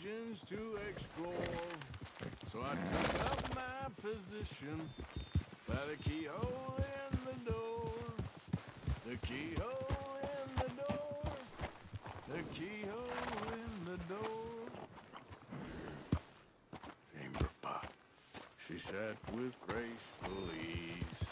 regions to explore. So I took up my position by the keyhole in the door. The keyhole in the door. The keyhole in the door. Chamber pot. She sat with graceful ease.